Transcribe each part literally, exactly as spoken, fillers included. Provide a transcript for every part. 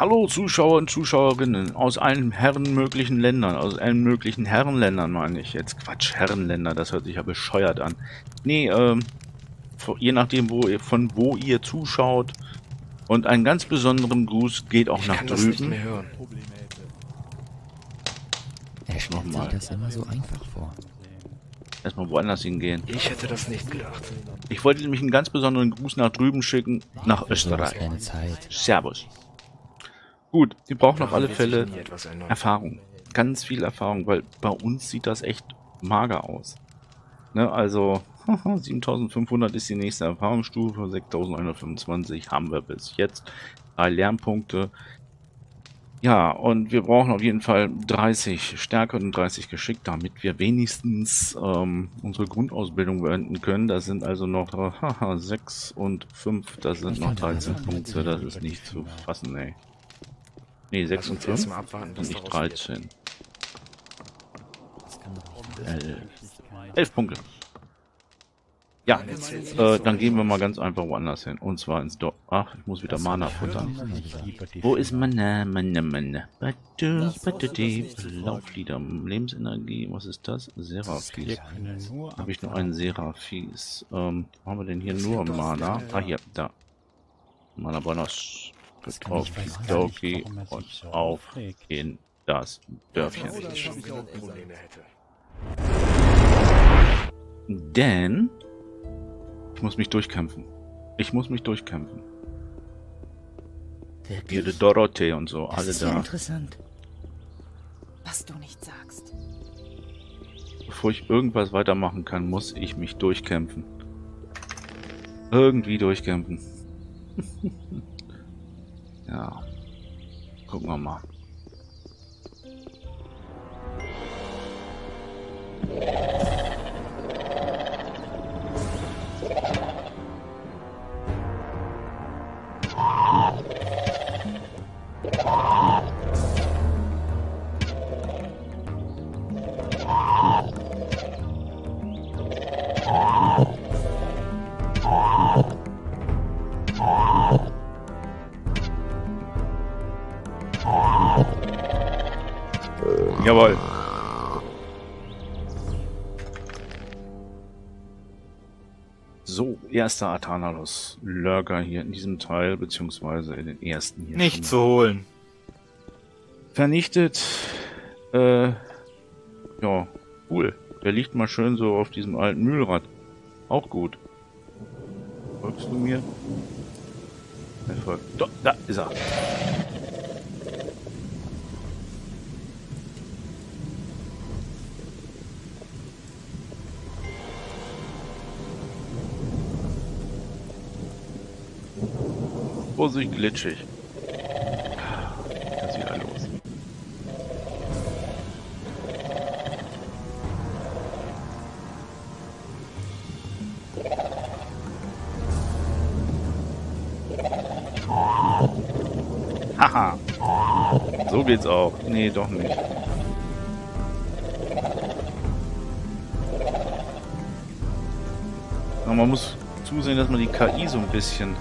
Hallo Zuschauer und Zuschauerinnen aus allen Herren möglichen Ländern, aus allen möglichen Herrenländern meine ich jetzt. Quatsch, Herrenländer, das hört sich ja bescheuert an. Nee, ähm, je nachdem, wo ihr, von wo ihr zuschaut. Und einen ganz besonderen Gruß geht auch ich nach kann drüben. Das nicht mehr hören. Er stellt sich das immer so einfach vor. Erstmal woanders hingehen. Ich hätte das nicht gedacht. Ich wollte nämlich einen ganz besonderen Gruß nach drüben schicken, nach Österreich. Keine Zeit. Servus. Gut, wir brauchen auf Daran alle wird sich Fälle nie etwas ändern. Erfahrung. Ganz viel Erfahrung, weil bei uns sieht das echt mager aus. Ne, also siebentausendfünfhundert ist die nächste Erfahrungsstufe, sechstausendeinhundertfünfundzwanzig haben wir bis jetzt. Drei Lernpunkte. Ja, und wir brauchen auf jeden Fall dreißig Stärke und dreißig Geschick, damit wir wenigstens ähm, unsere Grundausbildung beenden können. Das sind also noch haha, sechs und fünf, das sind noch dreizehn Punkte, das ist nicht zu fassen, ey. Ne, sechs und fünf Mal abwarten, sind was nicht daraus wird. dreizehn. Das kann doch nicht wahr sein. elf. elf Punkte. Ja, äh, dann gehen wir mal ganz einfach woanders hin. Und zwar ins Dorf. Ach, ich muss wieder Mana futtern. Wo ist Mana, Mana, Mana? Badu, Badudi, Lauflieder, Lebensenergie, was ist das? Seraphis. Habe ich nur einen Seraphis. Ähm, wo haben wir denn hier nur Mana? Ah, hier, da. Mana Bonus. Auf Doki und auf in das Dörfchen. Wenn ich schon genug Probleme hätte. Denn ich muss mich durchkämpfen. Ich muss mich durchkämpfen. Hier die Dorothee und so, Das alle ist ja da. interessant. Was du nicht sagst. Bevor ich irgendwas weitermachen kann, muss ich mich durchkämpfen. Irgendwie durchkämpfen. Ja. Gucken wir mal. Jawohl. So, erster Athanalos Lurker hier in diesem Teil, beziehungsweise in den ersten hier. Nicht schon zu holen. vernichtet. Äh, ja, cool. Der liegt mal schön so auf diesem alten Mühlrad. Auch gut. Folgst du mir? Er folgt. Da, da ist er. Vorsicht, glitschig. Jetzt wieder los. Haha. So geht's auch. Nee, doch nicht. Aber man muss zusehen, dass man die K I so ein bisschen...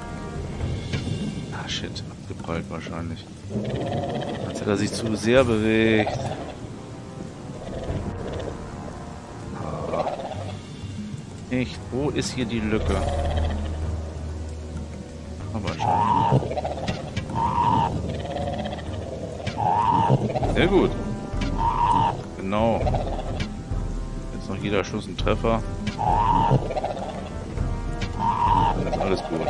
Ah, shit. Abgeprallt wahrscheinlich. Als hätte er sich zu sehr bewegt. Ah. Echt? Wo ist hier die Lücke? Aber schon. Sehr gut. Genau. Jetzt noch jeder Schuss ein Treffer. Dann ist alles gut.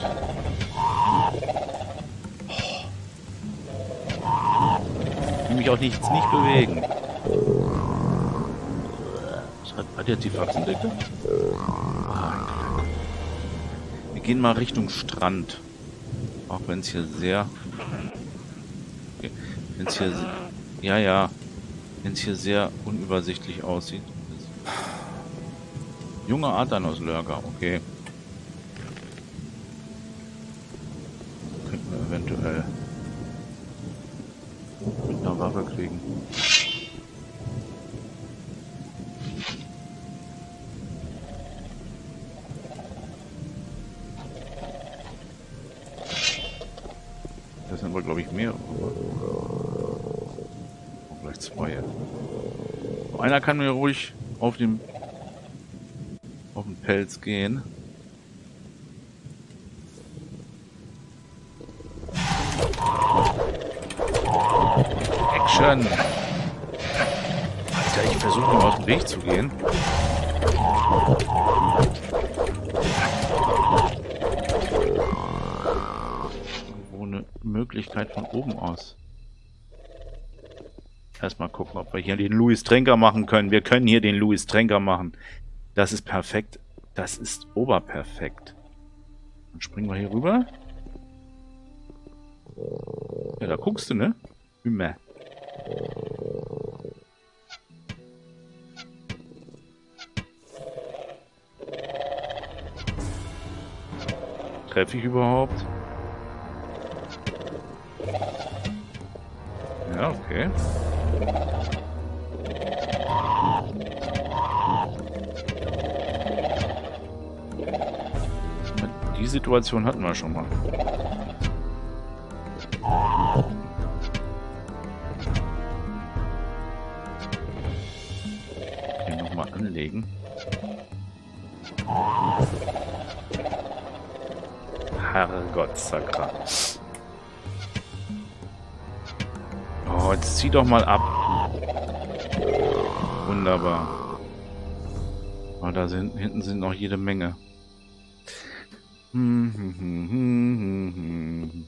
Ich will mich auch nichts nicht bewegen. Was hat, hat jetzt die Faxendecke? Wir gehen mal Richtung Strand. Auch wenn es hier sehr... Okay. Wenn es hier... Ja, ja. Wenn es hier sehr unübersichtlich aussieht. Junge Athanalos-Lurker, okay. Könnten wir eventuell mit einer Waffe kriegen. wir, glaube ich, mehrere. Oh, gleich zwei. Einer kann mir ruhig auf den, auf den Pelz gehen. Action! Alter, ich versuche ihm aus dem Weg zu gehen. Irgendwo eine Möglichkeit von oben aus. Erstmal gucken, ob wir hier den Louis Tränker machen können. Wir können hier den Louis Tränker machen. Das ist perfekt. Das ist oberperfekt. Dann springen wir hier rüber. Ja, da guckst du, ne? Immer. Treffe ich überhaupt? Ja, okay. Die Situation hatten wir schon mal. Okay, nochmal anlegen. Herrgott, Sakra. Oh, jetzt zieh doch mal ab. Wunderbar. Oh, da sind, hinten sind noch jede Menge. Hm, hm, hm, hm, hm, hm.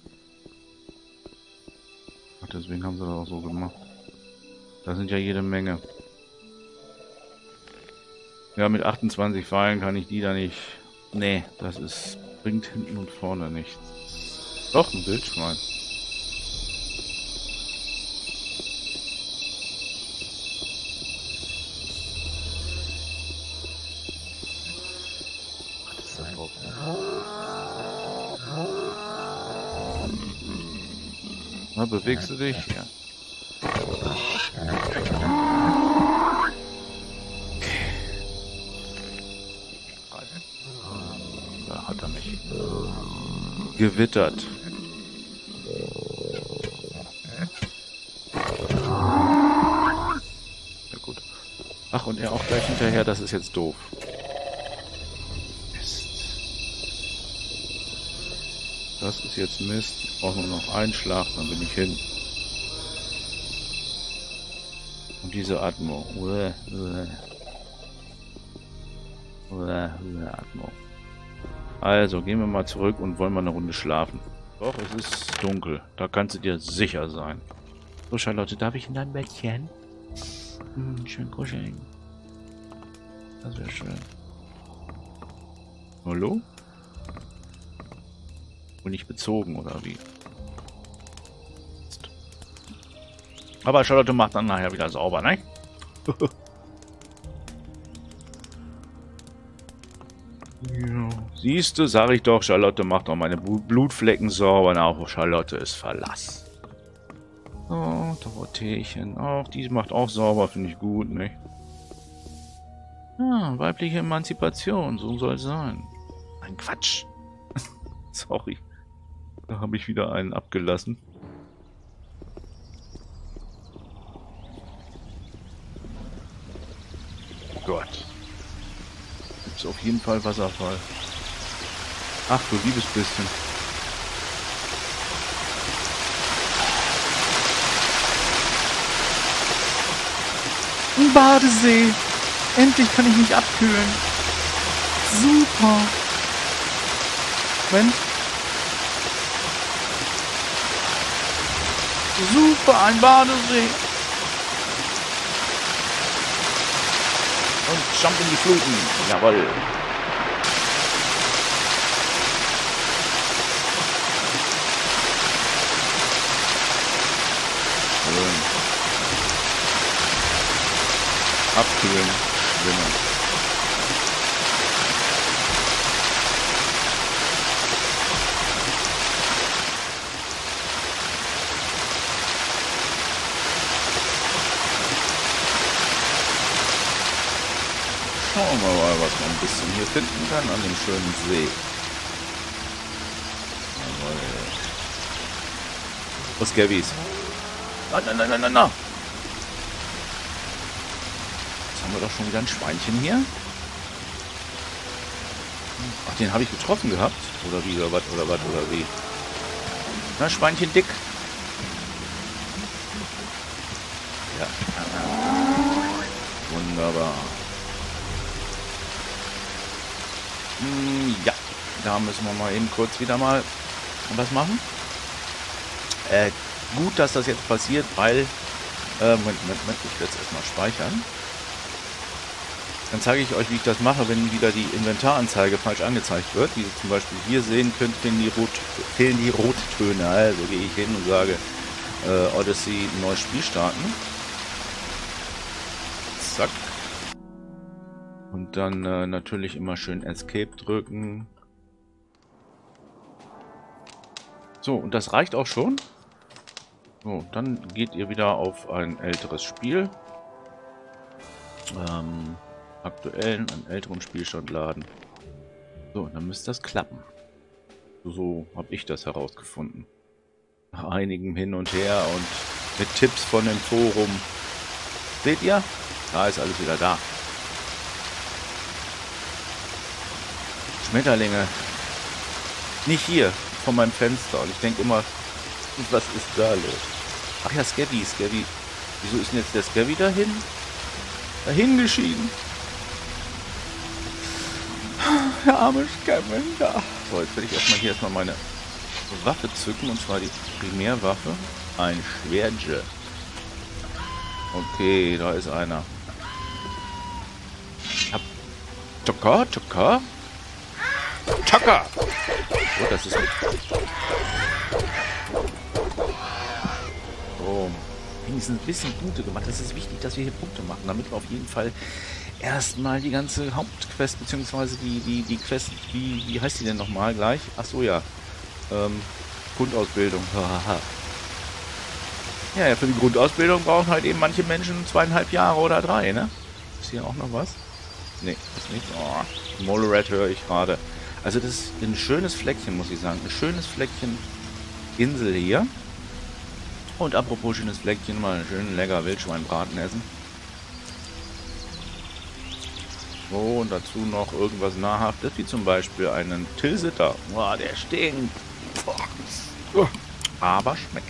Ach, deswegen haben sie das auch so gemacht. Da sind ja jede Menge. Ja, mit achtundzwanzig Pfeilen kann ich die da nicht... Nee, das ist... bringt hinten und vorne nichts. Doch, ein Wildschwein. Na, bewegst du dich? Ja. Da hat er mich gewittert. Ja gut. Ach, und er auch gleich hinterher, das ist jetzt doof. Mist. Das ist jetzt Mist. Ich brauche nur noch einen Schlag, dann bin ich hin. Und diese Atmo. Uäh, uäh. Uäh, uäh, Atmo. Also, gehen wir mal zurück und wollen mal eine Runde schlafen. Doch, es ist dunkel. Da kannst du dir sicher sein. So, Charlotte, darf ich in dein Bettchen? Hm, schön kuscheln. Das wäre schön. Hallo? Und nicht bezogen, oder wie? Aber Charlotte macht dann nachher wieder sauber, ne? Ja. Siehst du, sag ich doch, Charlotte macht auch meine Blutflecken sauber. Na, auch Charlotte ist Verlass. Oh, Dorotheenchen. Auch die macht auch sauber, finde ich gut, ne? Ah, weibliche Emanzipation, so soll es sein. Ein Quatsch. Sorry. Da habe ich wieder einen abgelassen. Gott. Gibt's auf jeden Fall Wasserfall. Ach du liebes bisschen. Ein Badesee. Endlich kann ich mich abkühlen. Super. Moment. Super, ein Badesee. Und jump in die Fluten. Jawohl. Schön. Abkühlen. Schwimmen. Schauen wir mal, was man ein bisschen hier finden kann an dem schönen See. Jawohl. Oh, Scabies. Nein, nein, nein, nein, nein, nein. Jetzt haben wir doch schon wieder ein Schweinchen hier. Ach, den habe ich getroffen gehabt. Oder wie, oder was, oder was, oder wie. Na, Schweinchen dick. Ja. Wunderbar. Hm, ja, da müssen wir mal eben kurz wieder mal was machen. Äh, gut, dass das jetzt passiert, weil... Äh, Moment, Moment, Moment, ich werde es erstmal speichern. Dann zeige ich euch, wie ich das mache, wenn wieder die Inventaranzeige falsch angezeigt wird. Wie ihr zum Beispiel hier sehen könnt, fehlen die, Rot, fehlen die Rottöne. Also gehe ich hin und sage, äh, Odyssey, neues Spiel starten. Zack. Und dann äh, natürlich immer schön Escape drücken. So, und das reicht auch schon. So, dann geht ihr wieder auf ein älteres Spiel. Ähm, aktuellen, einen älteren Spielstand laden. So, dann müsste das klappen. So, so habe ich das herausgefunden. Nach einigem Hin und Her und mit Tipps von dem Forum. Seht ihr? Da ist alles wieder da. Schmetterlinge. Nicht hier, von meinem Fenster. Und ich denke immer, was ist da los? Ach ja, Scabby, Scabby. Wieso ist denn jetzt der Scabby dahin? Dahin geschieden. Der arme Scabby da. So, jetzt werde ich erstmal hier erstmal meine Waffe zücken. Und zwar die Primärwaffe. Ein Schwertje. Okay, da ist einer. Tucker, Tucker. Tucker! Oh, das ist mit. So. Wenigstens ein bisschen Punkte gemacht. Das ist wichtig, dass wir hier Punkte machen, damit wir auf jeden Fall erstmal die ganze Hauptquest, beziehungsweise die, die, die Quest, wie, wie heißt die denn nochmal gleich? Ach so, ja. Ähm, Grundausbildung. Ja, ja, für die Grundausbildung brauchen halt eben manche Menschen zweieinhalb Jahre oder drei, ne? Ist hier auch noch was? Ne, ist nicht. Oh, Mollrat höre ich gerade. Also das ist ein schönes Fleckchen, muss ich sagen. Ein schönes Fleckchen Insel hier. Und apropos schönes Fleckchen, mal einen schönen lecker Wildschweinbraten essen. So, und dazu noch irgendwas Nahrhaftes, wie zum Beispiel einen Tilsiter. Boah, der stinkt. Boah. Aber schmeckt.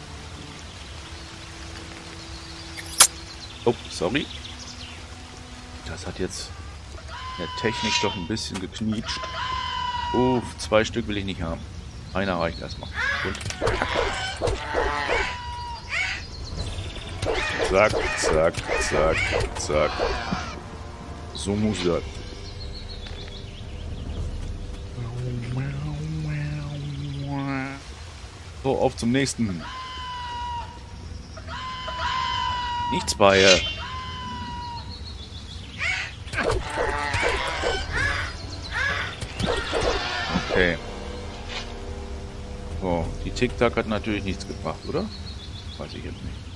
Oh, sorry. Das hat jetzt der Technik doch ein bisschen geknietscht. Uff, zwei Stück will ich nicht haben. Einer reicht erstmal. Und zack, zack, zack, zack. So muss das. So, auf zum nächsten. Nichts bei ihr. Okay. So, die Tic-Tac hat natürlich nichts gebracht, oder? Weiß ich jetzt nicht.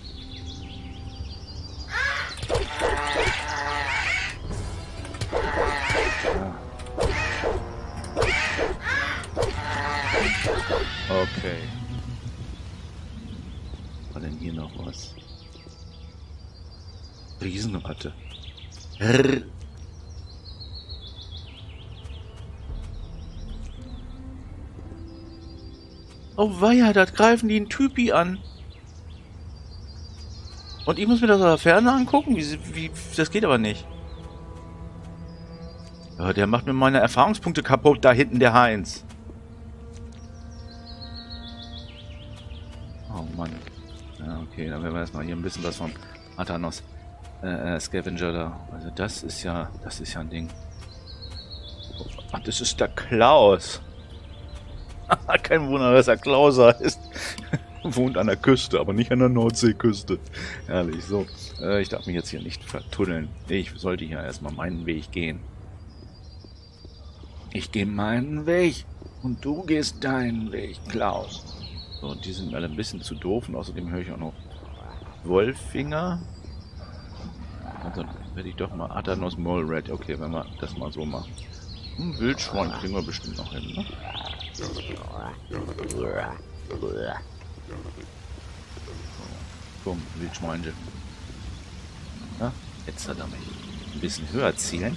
Okay. War denn hier noch was? Riesenratte. Rrr. Oh weia, da greifen die einen Typi an. Und ich muss mir das aus der Ferne angucken? Wie, wie, das geht aber nicht. Ja, der macht mir meine Erfahrungspunkte kaputt, da hinten der Heinz. Oh Mann. Ja, okay, dann werden wir erstmal hier ein bisschen was vom Athanos äh, Scavenger da. Also das ist ja, das ist ja ein Ding. Ach, das ist der Klaus. Kein Wunder, dass er Klaus heißt. Wohnt an der Küste, aber nicht an der Nordseeküste. Herrlich, so. Äh, ich darf mich jetzt hier nicht vertunneln. Ich sollte hier erstmal meinen Weg gehen. Ich gehe meinen Weg und du gehst deinen Weg, Klaus. So, und die sind mir alle ein bisschen zu doof und außerdem höre ich auch noch Wolffinger. Und dann werde ich doch mal Athanos Mollrat. Okay, wenn wir das mal so machen. Hm, Wildschwein kriegen wir bestimmt noch hin, ne? Komm, Wildschweine. Ja, jetzt hat er mich. Ein bisschen höher zielen.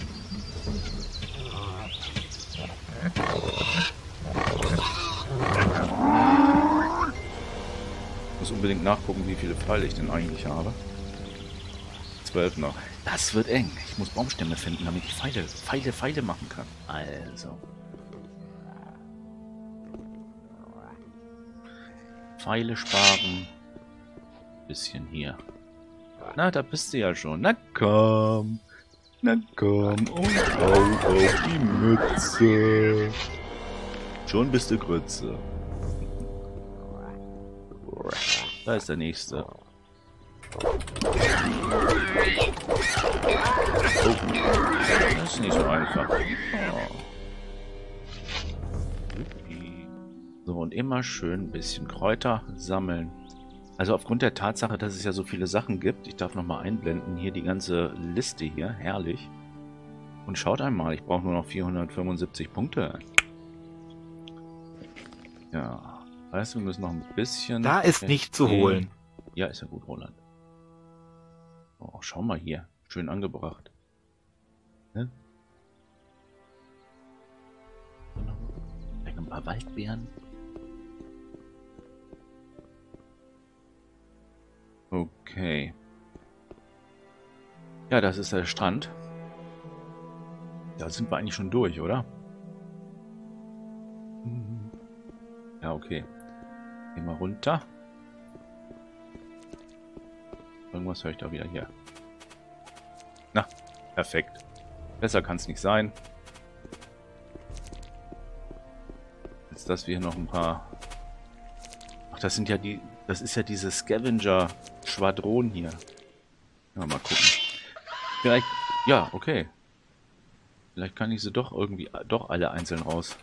Ich muss unbedingt nachgucken, wie viele Pfeile ich denn eigentlich habe. Zwölf noch. Das wird eng. Ich muss Baumstämme finden, damit ich Pfeile, Pfeile, Pfeile machen kann. Also. Pfeile sparen. Bisschen hier. Na, da bist du ja schon. Na komm. Na komm. Und hau auf die Mütze. Schon bist du Grütze. Da ist der nächste. Oh. Das ist nicht so einfach. Oh. So, und immer schön ein bisschen Kräuter sammeln. Also aufgrund der Tatsache, dass es ja so viele Sachen gibt, ich darf nochmal einblenden, hier die ganze Liste hier, herrlich. Und schaut einmal, ich brauche nur noch vierhundertfünfundsiebzig Punkte. Ja, heißt, wir müssen noch ein bisschen... Da ist nicht zu holen. Ja, ist ja gut, Roland. Oh, schau mal hier, schön angebracht. Ne? Vielleicht noch ein paar Waldbeeren. Okay. Ja, das ist der Strand. Da sind wir eigentlich schon durch, oder? Ja, okay. Gehen wir runter. Irgendwas höre ich da wieder hier. Na, perfekt. Besser kann es nicht sein. Jetzt, dass wir noch ein paar... Ach, das sind ja die... Das ist ja diese Scavenger-Schwadron hier. Ja, mal gucken. Vielleicht... Ja, okay. Vielleicht kann ich sie doch irgendwie... Doch alle einzeln raus...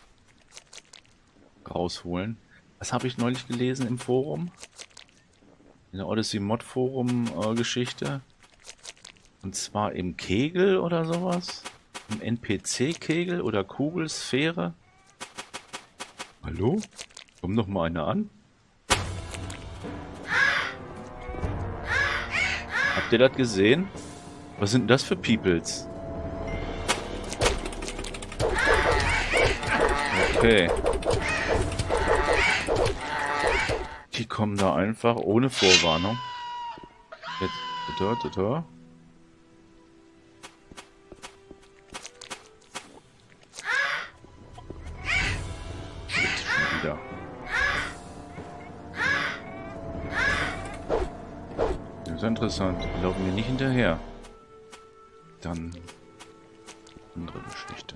rausholen. Das habe ich neulich gelesen im Forum. In der Odyssey Mod Forum äh, Geschichte. Und zwar im Kegel oder sowas. Im N P C-Kegel oder Kugelsphäre. Hallo? Komm doch mal einer an. Habt ihr das gesehen? Was sind denn das für Peoples? Okay. Die kommen da einfach ohne Vorwarnung. Jetzt, da, da, da. Jetzt schon wieder. Das ist interessant. Die laufen mir nicht hinterher. Dann andere Geschichte.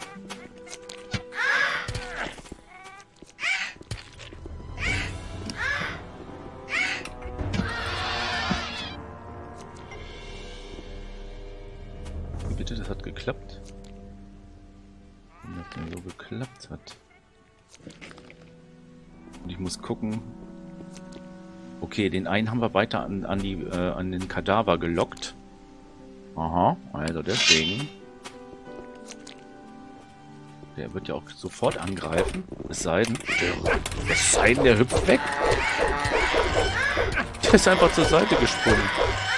Das hat geklappt. Wenn das denn so geklappt hat. Und ich muss gucken. Okay, den einen haben wir weiter an, an, die, äh, an den Kadaver gelockt. Aha, also deswegen. Der wird ja auch sofort angreifen. Es sei denn, der, es sei denn, der hüpft weg. Der ist einfach zur Seite gesprungen.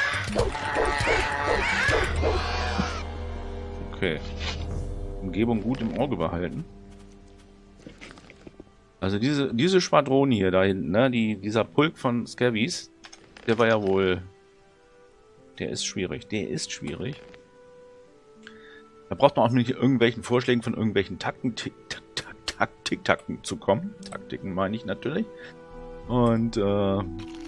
Okay. Umgebung gut im Auge behalten. Also diese, diese Schwadron hier da hinten, ne, die, dieser Pulk von Scavies, der war ja wohl... Der ist schwierig. Der ist schwierig. Da braucht man auch nicht irgendwelchen Vorschlägen von irgendwelchen Takten, Taktik, Takten zu kommen. Taktiken meine ich natürlich. Und äh,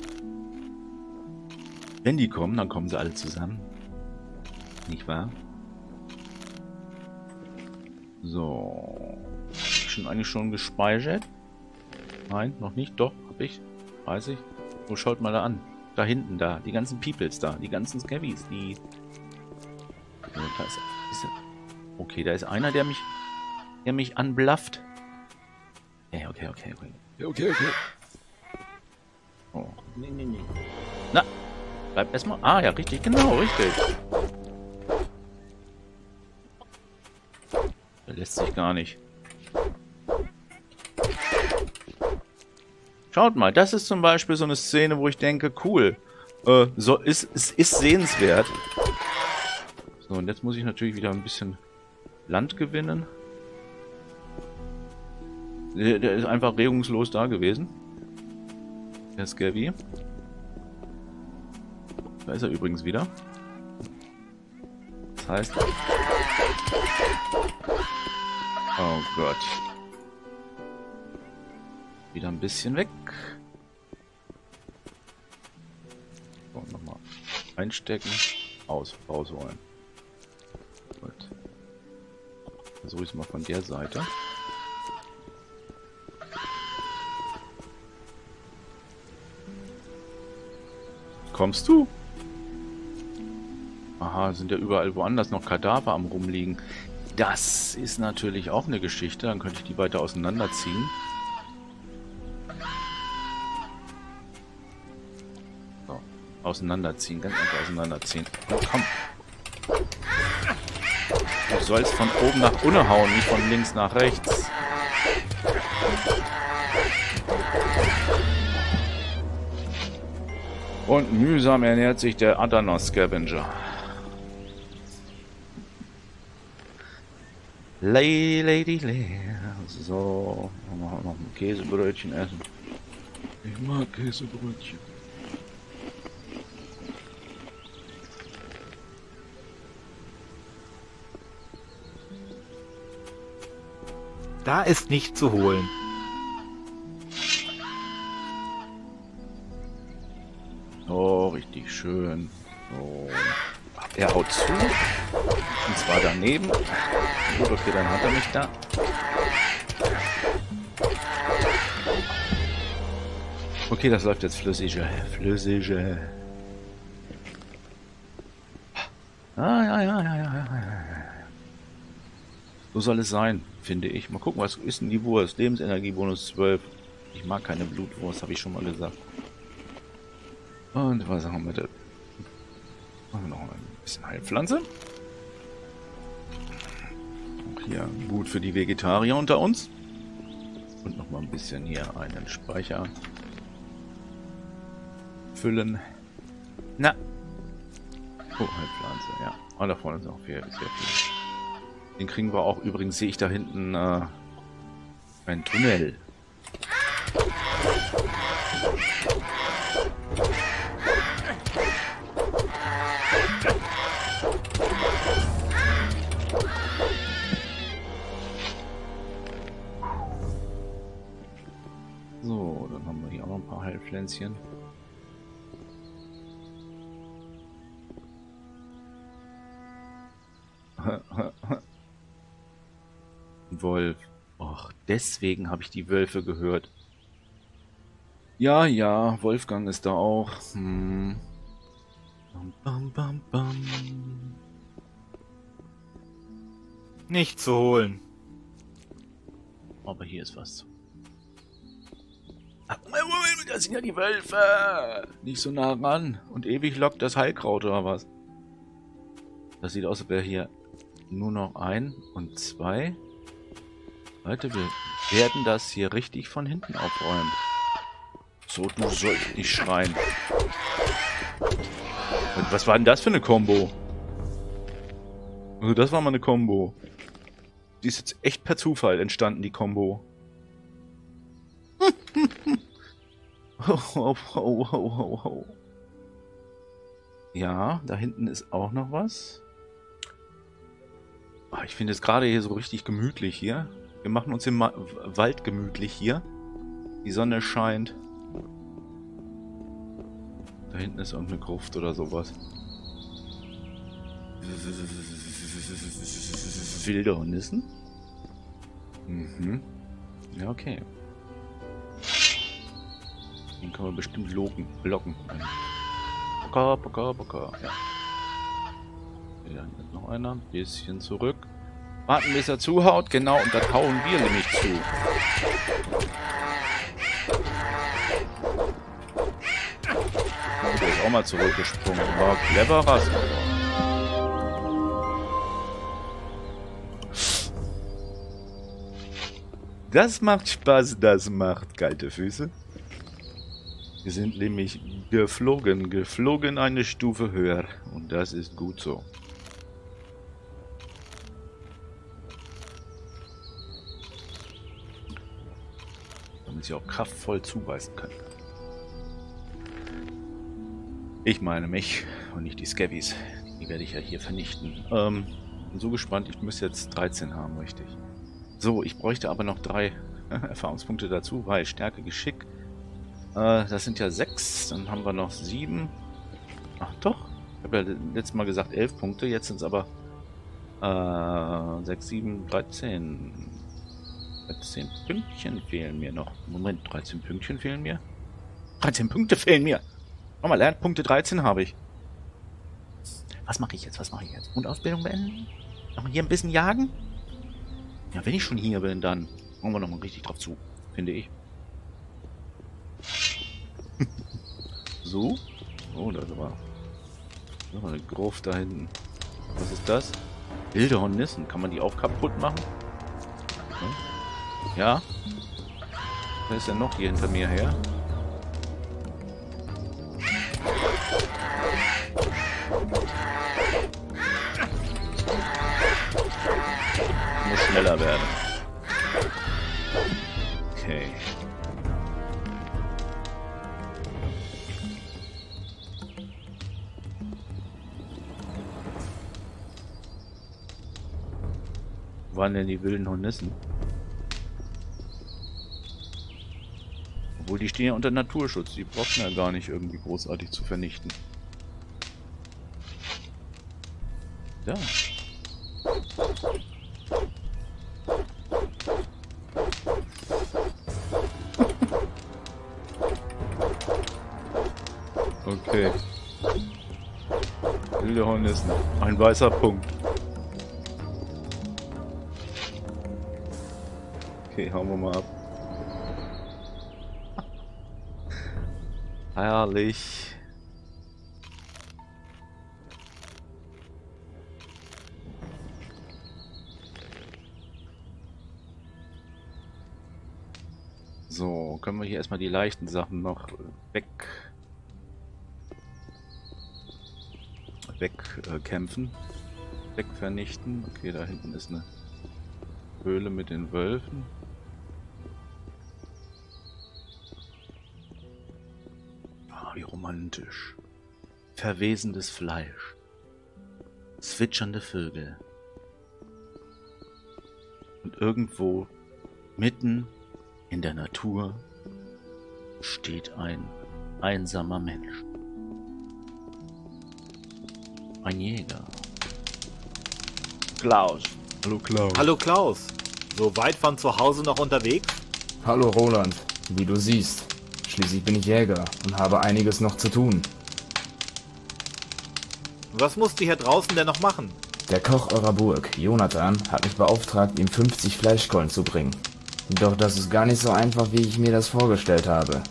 wenn die kommen, dann kommen sie alle zusammen. Nicht wahr? So. Schon eigentlich schon gespeichert? Nein, noch nicht. Doch, hab ich. Weiß ich. So, schaut mal da an. Da hinten, da. Die ganzen Peoples da. Die ganzen Scavies. Die... Da ist, ist er. Okay, da ist einer, der mich... Der mich anblafft. Okay, okay, okay, okay. Okay, okay. Oh. Nee, nee, nee. Na. Bleib erstmal... Ah, ja, richtig. Genau, richtig. Der lässt sich gar nicht. Schaut mal, das ist zum Beispiel so eine Szene, wo ich denke, cool. Äh, so, ist, ist, ist sehenswert. So, und jetzt muss ich natürlich wieder ein bisschen Land gewinnen. Der, der ist einfach regungslos da gewesen. Der Scabby. Da ist er übrigens wieder. Das heißt... Oh Gott. Wieder ein bisschen weg. So, nochmal einstecken. Aus, rausholen. Gut. Versuche ich es mal von der Seite. Kommst du? Aha, sind ja überall woanders noch Kadaver am rumliegen. Das ist natürlich auch eine Geschichte. Dann könnte ich die weiter auseinanderziehen. So, auseinanderziehen. Ganz einfach auseinanderziehen. Na, komm. Du sollst von oben nach unten hauen, nicht von links nach rechts. Und mühsam ernährt sich der Adanos-Scavenger. Lay, lady, lay. So, noch ein Käsebrötchen essen. Ich mag Käsebrötchen. Da ist nicht zu holen. Oh, richtig schön. So. Er haut zu. Und zwar daneben. Gut, okay, dann hat er mich da. Okay, das läuft jetzt flüssiger. Flüssiger. Ah, ja, ja, ja, ja, ja. So soll es sein, finde ich. Mal gucken, was ist denn die Wurst? Lebensenergiebonus zwölf. Ich mag keine Blutwurst, habe ich schon mal gesagt. Und was haben wir da? Machen wir noch ein bisschen Heilpflanze. Auch hier gut für die Vegetarier unter uns. Und noch mal ein bisschen hier einen Speicher füllen. Na. Oh, Heilpflanze, ja. Oh, da vorne ist auch viel, sehr viel. Den kriegen wir auch. Übrigens sehe ich da hinten äh, ein Tunnel. So, dann haben wir hier auch noch ein paar Heilpflänzchen. Wolf. Och, deswegen habe ich die Wölfe gehört. Ja, ja, Wolfgang ist da auch. Hm. Bam, bam, bam, bam. Nicht zu holen. Aber hier ist was. Ach, das sind ja die Wölfe. Nicht so nah ran. Und ewig lockt das Heilkraut oder was? Das sieht aus, als wäre hier nur noch ein und zwei. Leute, wir werden das hier richtig von hinten aufräumen. So, du sollst nicht schreien. Und was war denn das für eine Combo? Also das war mal eine Combo. Die ist jetzt echt per Zufall entstanden, die Combo. oh, oh, oh, oh, oh. Ja, da hinten ist auch noch was. Oh, ich finde es gerade hier so richtig gemütlich hier. Wir machen uns im Ma Wald gemütlich hier. Die Sonne scheint. Da hinten ist irgendeine Gruft oder sowas. Wilde Hornissen? Mhm. Ja, okay. Den kann man bestimmt locken, locken. Poker, poker, poker. Ja. Hier ist noch einer. Ein bisschen zurück. Warten, bis er zuhaut. Genau, und das hauen wir nämlich zu. Der ist auch mal zurückgesprungen. War cleverer. Das macht Spaß, das macht kalte Füße. Wir sind nämlich geflogen, geflogen eine Stufe höher. Und das ist gut so. Damit sie auch kraftvoll zubeißen können. Ich meine mich und nicht die Scabbies. Die werde ich ja hier vernichten. Ähm, bin so gespannt, ich muss jetzt dreizehn haben, richtig. So, ich bräuchte aber noch drei Erfahrungspunkte dazu, weil Stärke, Geschick, äh, das sind ja sechs, dann haben wir noch sieben. Ach doch, ich habe ja letztes Mal gesagt elf Punkte, jetzt sind es aber äh, sechs, sieben, dreizehn. dreizehn Pünktchen fehlen mir noch. Moment, dreizehn Pünktchen fehlen mir? dreizehn Punkte fehlen mir! Nochmal, Lernpunkte dreizehn habe ich. Was mache ich jetzt? Was mache ich jetzt? Grundausbildung beenden? Nochmal hier ein bisschen jagen? Ja, wenn ich schon hier bin, dann machen wir nochmal richtig drauf zu. Finde ich. So? Oh, da war noch eine Gruft da hinten. Was ist das? Wilde Hornissen. Kann man die auch kaputt machen? Ja? Wer ist denn noch hier hinter mir her? Ich muss schneller werden. Okay. Wo waren denn die wilden Hornissen? Obwohl, die stehen ja unter Naturschutz. Die brauchen ja gar nicht irgendwie großartig zu vernichten. Ja. Okay. Wilde Hornissen. Ein weißer Punkt. Okay, hauen wir mal ab. Herrlich. So, können wir hier erstmal die leichten Sachen noch weg weg äh, kämpfen, weg vernichten. Okay, da hinten ist eine Höhle mit den Wölfen. Ah, wie romantisch. Verwesendes Fleisch. Zwitschernde Vögel. Und irgendwo mitten in der Natur steht ein einsamer Mensch. Ein Jäger. Klaus. Hallo Klaus. Hallo Klaus. So weit von zu Hause noch unterwegs? Hallo Roland. Wie du siehst. Schließlich bin ich Jäger und habe einiges noch zu tun. Was musst du hier draußen denn noch machen? Der Koch eurer Burg, Jonathan, hat mich beauftragt, ihm fünfzig Fleischkeulen zu bringen. Doch das ist gar nicht so einfach, wie ich mir das vorgestellt habe.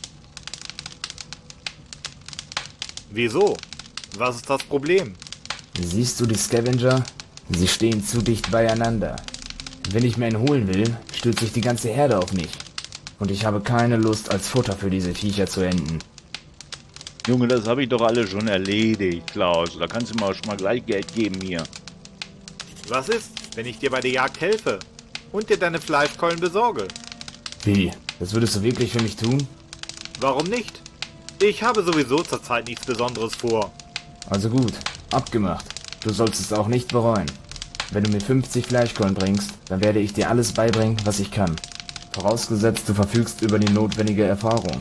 Wieso? Was ist das Problem? Siehst du die Scavenger? Sie stehen zu dicht beieinander. Wenn ich mir einen holen will, stürzt sich die ganze Herde auf mich. Und ich habe keine Lust, als Futter für diese Viecher zu enden. Junge, das habe ich doch alle schon erledigt, Klaus. Da kannst du mal schon mal gleich Geld geben hier. Was ist, wenn ich dir bei der Jagd helfe und dir deine Fleischkeulen besorge? Wie? Das würdest du wirklich für mich tun? Warum nicht? Ich habe sowieso zurzeit nichts Besonderes vor. Also gut, abgemacht. Du sollst es auch nicht bereuen. Wenn du mir fünfzig Fleischkeulen bringst, dann werde ich dir alles beibringen, was ich kann. Vorausgesetzt, du verfügst über die notwendige Erfahrung.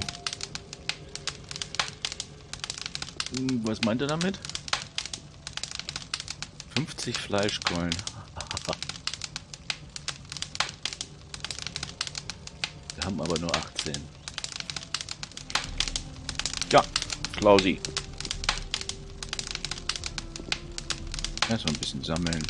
Was meint er damit? fünfzig Fleischkeulen. Wir haben aber nur achtzehn. Ja, Klausi. Erstmal ein bisschen sammeln.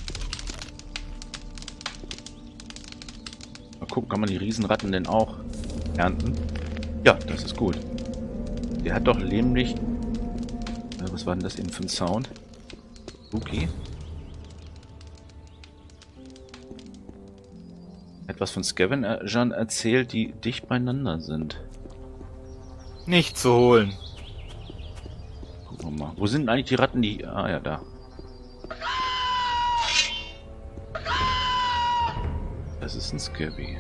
Mal gucken, kann man die Riesenratten denn auch ernten? Ja, das ist gut. Der hat doch nämlich... Was war denn das eben für ein Sound? Okay. Etwas von Scavengern erzählt, die dicht beieinander sind. Nicht zu holen. Gucken wir mal. Wo sind eigentlich die Ratten, die... Ah ja, da. Das ist ein Scabby.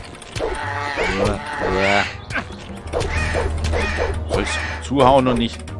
Sollst zuhauen und nicht